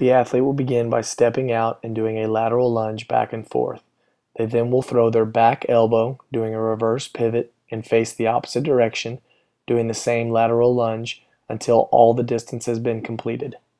The athlete will begin by stepping out and doing a lateral lunge back and forth. They then will throw their back elbow, doing a reverse pivot, and face the opposite direction, doing the same lateral lunge until all the distance has been completed.